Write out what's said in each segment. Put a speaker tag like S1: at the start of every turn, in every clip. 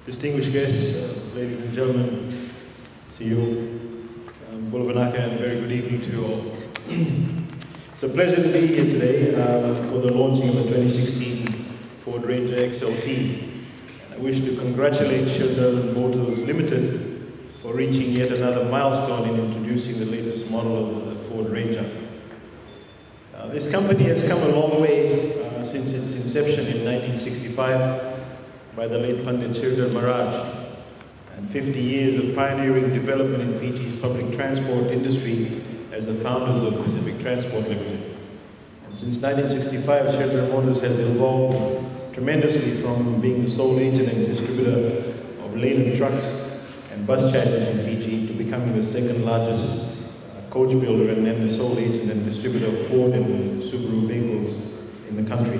S1: Distinguished guests, ladies and gentlemen, CEO, Bulavanaka, and a very good evening to you all. It's a pleasure to be here today for the launching of the 2016 Ford Ranger XLT. And I wish to congratulate Fijian Motors Limited for reaching yet another milestone in introducing the latest model of the Ford Ranger. This company has come a long way since its inception in 1965 by the late Pandit Sridhar Maharaj, and 50 years of pioneering development in Fiji's public transport industry as the founders of Pacific Transport Limited. And since 1965, Sridhar Motors has evolved tremendously from being the sole agent and distributor of Leyland trucks and bus chassis in Fiji to becoming the second largest coach builder and then the sole agent and distributor of Ford and Subaru vehicles in the country.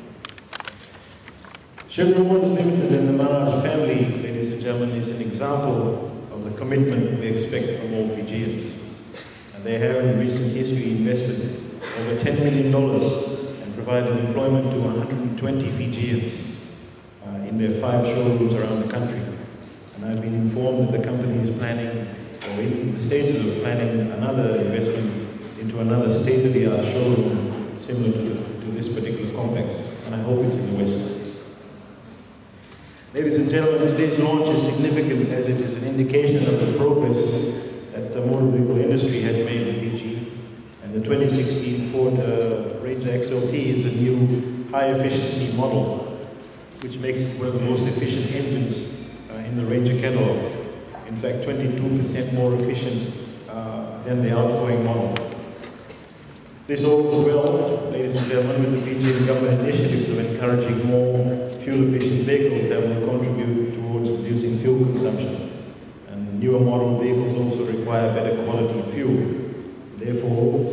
S1: Sridhar Motors Limited and the Maharaj family, ladies and gentlemen, is an example of the commitment we expect from all Fijians. And they have in recent history invested over $10 million and provided employment to 120 Fijians in their 5 showrooms around the country. And I've been informed that the company is planning, or in the stages of planning, another investment into another state-of-the-art showroom similar to this particular complex. And I hope it's in the West. Ladies and gentlemen, today's launch is significant as it is an indication of the progress that the motor vehicle industry has made in Fiji. And the 2016 Ford Ranger XLT is a new high-efficiency model, which makes it one of the most efficient engines in the Ranger catalog. In fact, 22% more efficient than the outgoing model. This all goes well, ladies and gentlemen, with the Fijian government initiatives of encouraging more fuel-efficient vehicles that will contribute towards reducing fuel consumption. And newer modern vehicles also require better quality fuel. Therefore,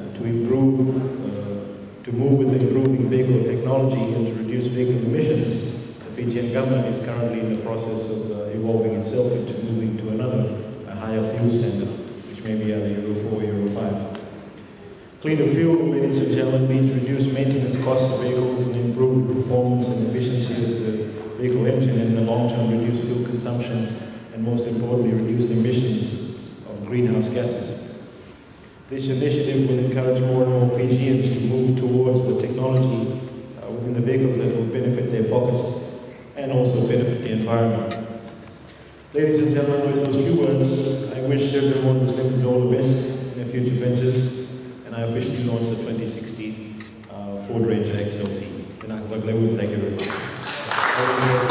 S1: to move with improving vehicle technology and to reduce vehicle emissions, the Fijian government is currently in the process of evolving itself into moving to a higher fuel standard, which may be either Euro 4 or Euro 5. Cleaner fuel, ladies and gentlemen, means reduced maintenance costs of vehicles and improved performance and efficiency of the vehicle engine, and in the long term reduced fuel consumption and most importantly reduced emissions of greenhouse gases. This initiative will encourage more and more Fijians to move towards the technology within the vehicles that will benefit their pockets and also benefit the environment. Ladies and gentlemen, with those few words, I wish everyone who's living all the best in their future ventures. I officially launched the 2016 Ford Ranger XLT. Thank you very much.